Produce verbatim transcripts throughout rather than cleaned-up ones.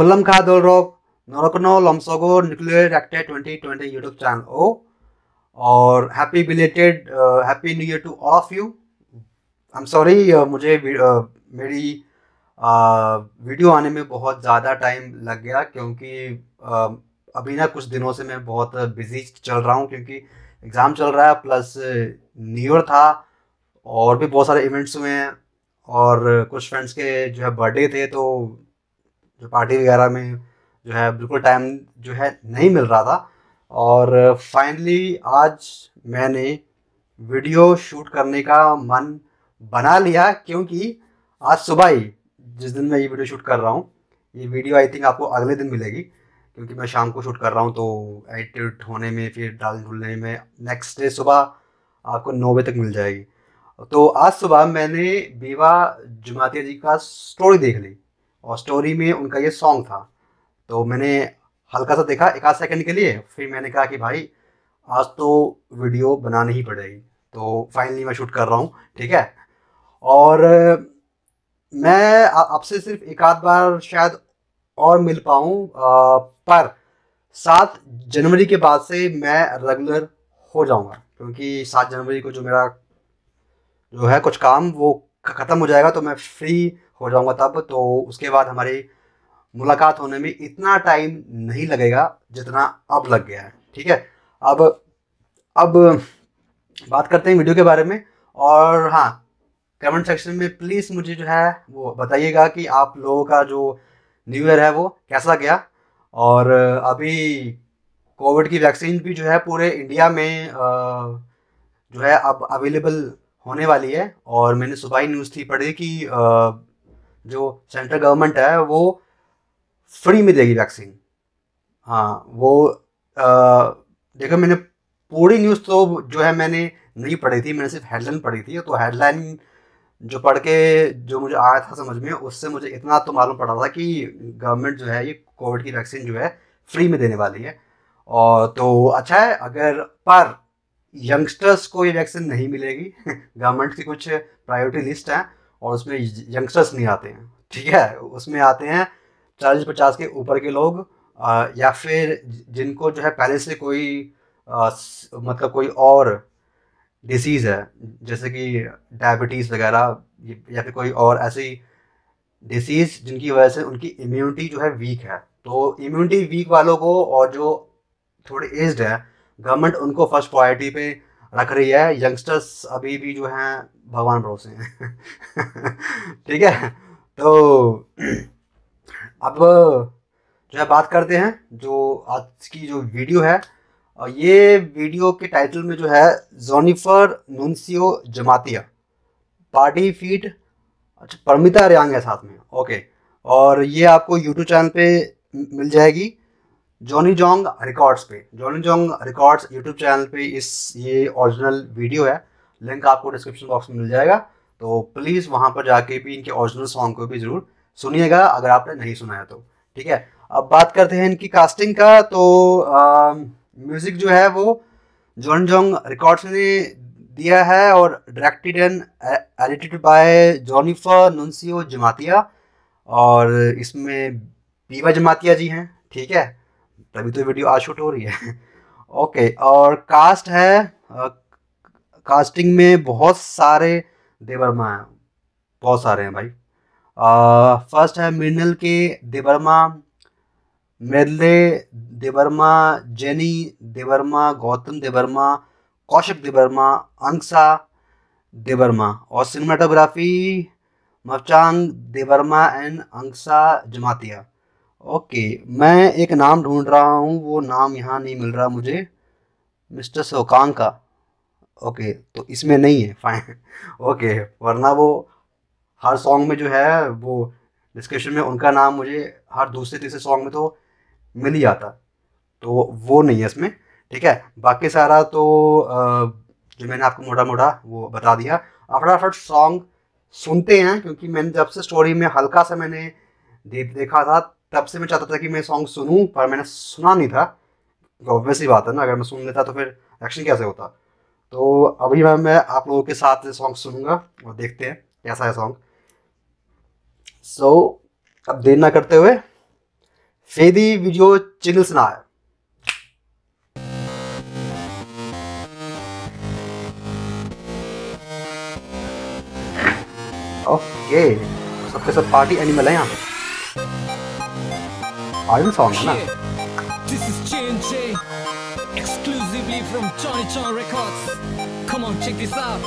खुल्लम खा दोल रोग नरकनो लमसगो nuclear reactor twenty twenty YouTube channel ओ और happy belated happy new year to all of you. I am sorry, मुझे uh, मेरी वीडियो uh, आने में बहुत ज़्यादा टाइम लग गया क्योंकि uh, अभी ना कुछ दिनों से मैं बहुत बिजी चल रहा हूँ क्योंकि एग्ज़ाम चल रहा है प्लस न्यू ईयर था और भी बहुत सारे इवेंट्स हुए हैं और कुछ फ्रेंड्स के जो है बर्थडे थे, तो जो पार्टी वगैरह में जो है बिल्कुल टाइम जो है नहीं मिल रहा था। और फाइनली आज मैंने वीडियो शूट करने का मन बना लिया क्योंकि आज सुबह ही, जिस दिन मैं ये वीडियो शूट कर रहा हूँ, ये वीडियो आई थिंक आपको अगले दिन मिलेगी क्योंकि मैं शाम को शूट कर रहा हूँ, तो एडिट होने में फिर डाल ढूलने में नेक्स्ट डे सुबह आपको नौ बजे तक मिल जाएगी। तो आज सुबह मैंने बीवा जुमातिया जी का स्टोरी देख ली और स्टोरी में उनका ये सॉन्ग था, तो मैंने हल्का सा देखा एक आध सेकंड के लिए, फिर मैंने कहा कि भाई आज तो वीडियो बनानी ही पड़ेगी। तो फाइनली मैं शूट कर रहा हूँ, ठीक है। और मैं आपसे सिर्फ एक आध बार शायद और मिल पाऊँ, पर सात जनवरी के बाद से मैं रेगुलर हो जाऊँगा क्योंकि सात जनवरी को जो मेरा जो है कुछ काम वो ख़त्म हो जाएगा, तो मैं फ्री हो जाऊँगा तब। तो उसके बाद हमारी मुलाकात होने में इतना टाइम नहीं लगेगा जितना अब लग गया है, ठीक है। अब अब बात करते हैं वीडियो के बारे में। और हाँ, कमेंट सेक्शन में प्लीज़ मुझे जो है वो बताइएगा कि आप लोगों का जो न्यू ईयर है वो कैसा गया। और अभी कोविड की वैक्सीन भी जो है पूरे इंडिया में जो है अब अवेलेबल होने वाली है। और मैंने सुबह ही न्यूज़ थी पढ़ी कि जो सेंट्रल गवर्नमेंट है वो फ्री में देगी वैक्सीन। हाँ, वो देखो, मैंने पूरी न्यूज़ तो जो है मैंने नहीं पढ़ी थी, मैंने सिर्फ हेडलाइन पढ़ी थी। तो हेडलाइन जो पढ़ के जो मुझे आया था समझ में, उससे मुझे इतना तो मालूम पड़ा था कि गवर्नमेंट जो है ये कोविड की वैक्सीन जो है फ्री में देने वाली है। और तो अच्छा है, अगर पर यंगस्टर्स को ये वैक्सीन नहीं मिलेगी। गवर्नमेंट की कुछ प्रायोरिटी लिस्ट है और उसमें यंगस्टर्स नहीं आते हैं, ठीक है। उसमें आते हैं चालीस पचास के ऊपर के लोग, आ, या फिर जिनको जो है पहले से कोई आ, मतलब कोई और डिसीज़ है जैसे कि डायबिटीज़ वगैरह, या फिर कोई और ऐसी डिसीज़ जिनकी वजह से उनकी इम्यूनिटी जो है वीक है। तो इम्यूनिटी वीक वालों को और जो थोड़े एज्ड है, गवर्नमेंट उनको फर्स्ट प्रायोरिटी पे रख रही है। यंगस्टर्स अभी भी जो हैं भगवान भरोसे हैं। ठीक है। तो अब जो है बात करते हैं जो आज की जो वीडियो है। और ये वीडियो के टाइटल में जो है जोनिफर नुन्सियो जमातिया पार्टी फीट, अच्छा परमिता रियांग है साथ में, ओके। और ये आपको यूट्यूब चैनल पे मिल जाएगी, जॉनी जोंग रिकॉर्ड्स पे। Johnny Jong records YouTube channel पे इस ये ओरिजिनल वीडियो है, लिंक आपको डिस्क्रिप्शन बॉक्स में मिल जाएगा। तो प्लीज़ वहाँ पर जाके भी इनके ओरिजिनल सॉन्ग को भी ज़रूर सुनिएगा अगर आपने नहीं सुना है तो, ठीक है। अब बात करते हैं इनकी कास्टिंग का। तो म्यूज़िक जो है वो जॉनी जोंग रिकॉर्ड्स ने दिया है और directed and edited by Jonifer Nuncio Jamatia. और इसमें बीवा जमातिया जी हैं, ठीक है, तभी तो वीडियो आज शूट हो रही है। ओके। और कास्ट है, आ, कास्टिंग में बहुत सारे देवर्मा हैं, बहुत सारे हैं भाई। फर्स्ट है मृणाल के देवर्मा, मेदले देवर्मा, जेनी देवर्मा, गौतम देवर्मा, कौशिक देवर्मा, अंक्सा देवर्मा। और cinematography Maphchang Debbarma and Anksa Jamatia. Okay, मैं एक नाम ढूंढ रहा हूँ, वो नाम यहाँ नहीं मिल रहा मुझे, मिस्टर सोकांग का। ओके, तो इसमें नहीं है, फाइन। ओके, वरना वो हर सॉन्ग में जो है वो डिस्क्रिप्शन में उनका नाम मुझे हर दूसरे तीसरे सॉन्ग में तो मिल ही जाता, तो वो नहीं है इसमें, ठीक है। बाकी सारा तो जो मैंने आपको मोटा मोटा वो बता दिया। फटाफट सॉन्ग सुनते हैं क्योंकि मैंने जब से स्टोरी में हल्का सा मैंने दे, देखा था, तब से मैं चाहता था कि मैं सॉन्ग सुनूं, पर मैंने सुना नहीं था। ऑब्वियस ही बात है ना, अगर मैं सुन लेता तो फिर एक्शन कैसे होता। तो अभी मैं मैं आप लोगों के साथ सॉन्ग सुनूंगा और देखते हैं कैसा है सॉन्ग। सो so, अब देर ना करते हुए फेदी वीडियो चैनल से ना है। ओके, सबके सब पार्टी एनिमल है यहाँ पे। आयरन सॉन्ग है ना। This is J and J, exclusively from Johnny John Records. Come on, check this out.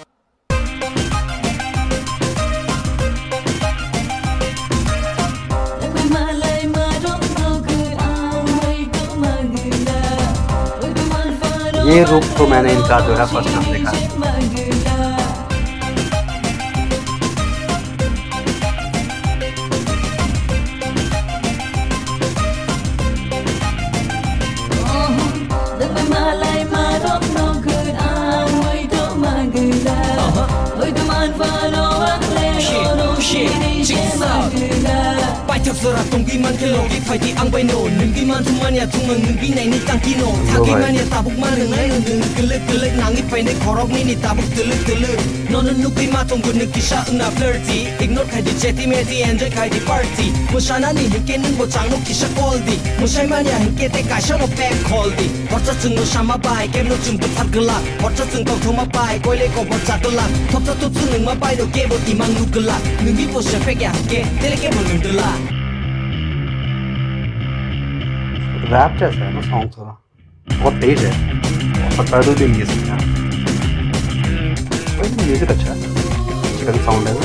ये रूप तो मैंने इनका जो है फर्स्ट टाइम देखा है। Terserah tunggi man ke logik fighti ang baino nunggi man tuman ya tung nunggi nai ni tangki no thagi man ya tabuk man ngai nung gelek gelek nangi paine khorok ni ni tabuk telek telek non nunggi ma tung gun ki sha na flirty ignore khai di cheti meti enjoy khai di party musana ni hike ning bo chang no ki sha call di musai man ya hike te ka sha no back call di horcha chung no shama bai kem no chung bu thar gala horcha chung tong thoma bai koile ko bo cha gala thop cha tu chung ma bai do ke bo imang nu gala nunggi bo sha pe ya ke tele ke bo nu gala rap जैसा है ना song, थोड़ा बहुत तेज है और कर भी नहीं है इसमें। म्यूजिक अच्छा है, अच्छा साउंड है ना।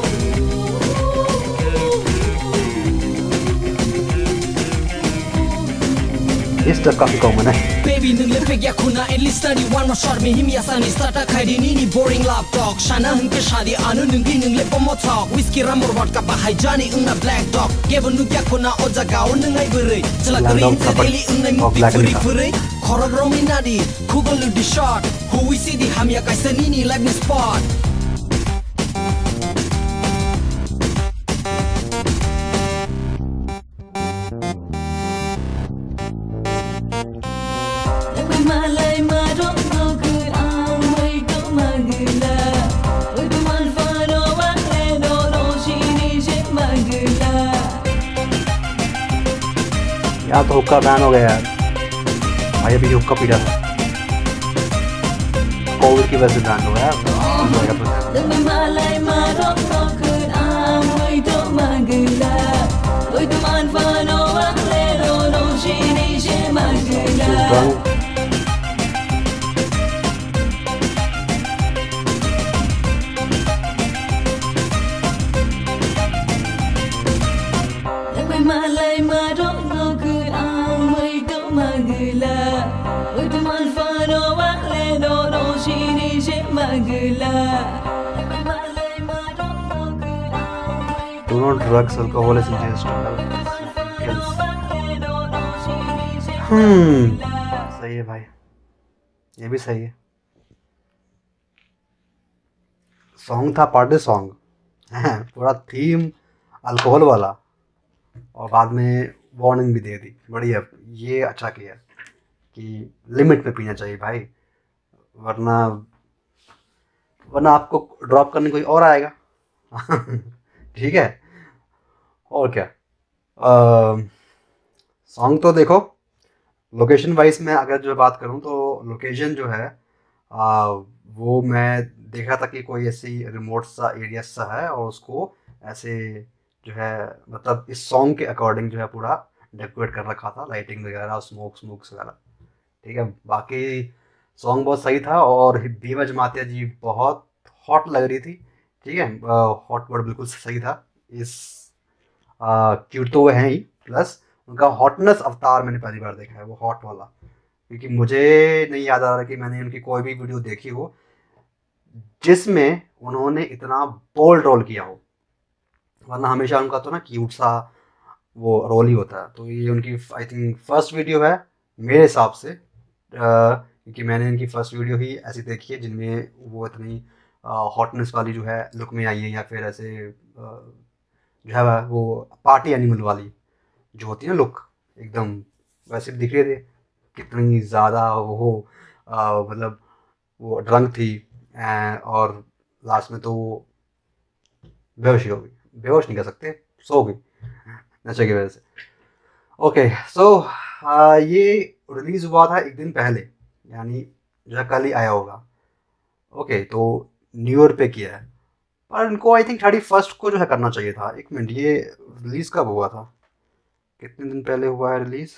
इस तक काफी कॉमन है। Baby nung le pek ya kuna at least study one more shot me him ya sani starta khai di ni ni boring laptop shana hung ke shadi anu nung gi nung le pomo talk whiskey ram or vodka pa hai jani ung na black dog given nung ya kuna oja gao nung ai bere chala kari in daily ung nai mu puri puri khorog romi nadi kugol lu di shot who we see di ham ya kaisa ni ni live spot यार तो हुक्का ban हो गया यार, भाई अभी हुक्का P रहा था, कोविड की वजह से बैन हो गया। Do not drugs, alcohol is ingested. हम्म सही है भाई, ये भी सही है। सॉन्ग था पार्टी सॉन्ग, पूरा थीम अल्कोहल वाला, और बाद में वार्निंग भी दे दी। बढ़िया, ये अच्छा किया कि लिमिट में पीना चाहिए भाई, वरना वरना आपको ड्रॉप करने कोई और आएगा। ठीक है, और क्या। सॉन्ग तो देखो, लोकेशन वाइज में अगर जो बात करूं तो लोकेशन जो है आ, वो मैं देख रहा था कि कोई ऐसी रिमोट सा एरिया सा है, और उसको ऐसे जो है मतलब इस सॉन्ग के अकॉर्डिंग जो है पूरा डेकोरेट कर रखा था, लाइटिंग वगैरह, स्मोक स्मोक्स वगैरह। ठीक है, बाकी सॉन्ग बहुत सही था, और भीमा जमातिया जी बहुत हॉट लग रही थी। ठीक है, हॉट वर्ड बिल्कुल सही था। इस क्यूट तो वो हैं ही, प्लस उनका हॉटनेस अवतार मैंने पहली बार देखा है, वो हॉट वाला, क्योंकि मुझे नहीं याद आ रहा कि मैंने उनकी कोई भी वीडियो देखी हो जिसमें उन्होंने इतना बोल्ड रोल किया हो, वरना हमेशा उनका तो ना क्यूट सा वो रोल ही होता है। तो ये उनकी आई थिंक फर्स्ट वीडियो है मेरे हिसाब से, क्योंकि मैंने इनकी फर्स्ट वीडियो ही ऐसी देखी है जिनमें वो इतनी हॉटनेस वाली जो है लुक में आई है, या फिर ऐसे जो है वो पार्टी एनिमल वाली जो होती है ना लुक, एकदम वैसे दिख रहे थे। कितनी ज़्यादा वो मतलब वो ड्रंक थी, और लास्ट में तो वो बेहोश ही हो गई, बेहोश नहीं कर सकते, सो गई नशे की वजह से। ओके सो ये रिलीज हुआ था एक दिन पहले, यानी जो है कल ही आया होगा। ओके okay, तो न्यू ईयर पे किया है, पर इनको आई थिंक थर्टी फर्स्ट को जो है करना चाहिए था। एक मिनट, ये रिलीज कब हुआ था, कितने दिन पहले हुआ है रिलीज?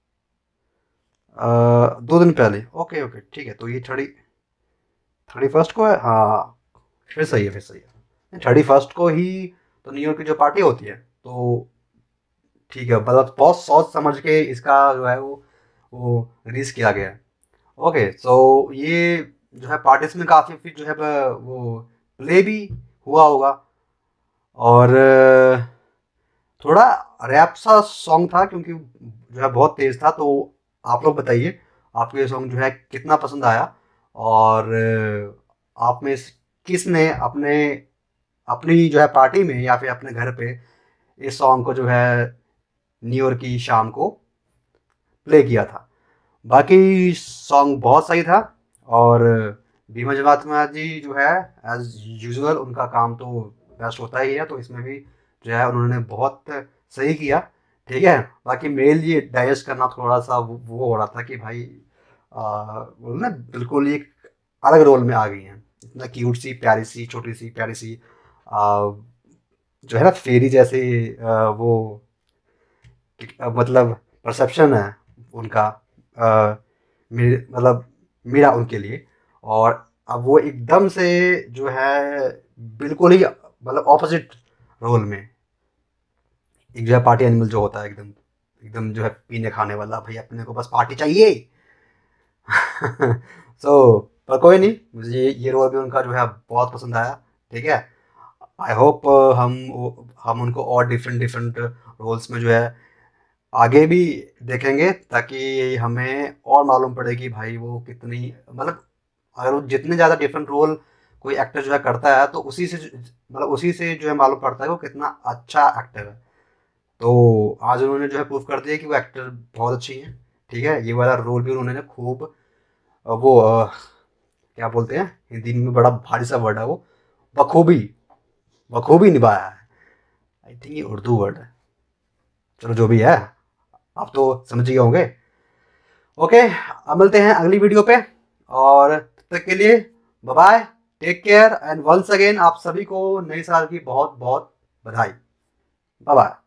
दो दिन पहले। ओके ओके ठीक है, तो ये थर्टी थर्टी फर्स्ट को है। हाँ फिर सही है, फिर सही है, थर्टी फर्स्ट को ही तो न्यू ईयर की जो पार्टी होती है, तो ठीक है, मतलब बहुत सोच समझ के इसका जो है वो वो रिलीज किया गया है। ओके सो ये जो है पार्टीज में काफ़ी फिर जो है वो प्ले भी हुआ होगा, और थोड़ा रैप सा सॉन्ग था, क्योंकि जो है बहुत तेज था। तो आप लोग बताइए आपको ये सॉन्ग जो है कितना पसंद आया, और आप में किसने अपने अपनी जो है पार्टी में या फिर अपने घर पे इस सॉन्ग को जो है न्यू ईयर की शाम को प्ले किया था। बाकी सॉन्ग बहुत सही था, और बीमा जमातिया जी जो है एज यूजुअल उनका काम तो बेस्ट होता ही है, तो इसमें भी जो है उन्होंने बहुत सही किया। ठीक है, बाकी मेल ये डाइजेस्ट करना थोड़ा सा वो, वो हो रहा था कि भाई बोल ना बिल्कुल एक अलग रोल में आ गई हैं, इतना क्यूट सी प्यारी सी छोटी सी प्यारी सी आ, जो है ना फेरी जैसे आ, वो आ, मतलब परसेप्शन है उनका, आ, मेरे मतलब मेरा उनके लिए, और अब वो एकदम से जो है बिल्कुल ही मतलब ऑपोजिट रोल में, एक जो है पार्टी एनिमल जो होता है एकदम एकदम जो है पीने खाने वाला, भाई अपने को बस पार्टी चाहिए। सो so, पर कोई नहीं, मुझे ये रोल भी उनका जो है बहुत पसंद आया। ठीक है, आई होप हम हम उनको और डिफरेंट डिफरेंट रोल्स में जो है आगे भी देखेंगे, ताकि हमें और मालूम पड़े कि भाई वो कितनी मतलब अगर वो जितने ज़्यादा डिफरेंट रोल कोई एक्टर जो है करता है, तो उसी से मतलब उसी से जो है मालूम पड़ता है वो कितना अच्छा एक्टर है। तो आज उन्होंने जो है प्रूव कर दिया कि वो एक्टर बहुत अच्छी है। ठीक है, ये वाला रोल भी उन्होंने खूब वो आ, क्या बोलते हैं हिंदी में, बड़ा भारी सा वर्ड है वो, बखूबी बखूबी निभाया है। आई थिंक ये उर्दू वर्ड है, चलो जो भी है आप तो समझ गए होंगे। ओके, अब मिलते हैं अगली वीडियो पे, और तब तक के लिए bye bye, take care, and once again आप सभी को नए साल की बहुत बहुत बधाई। Bye bye.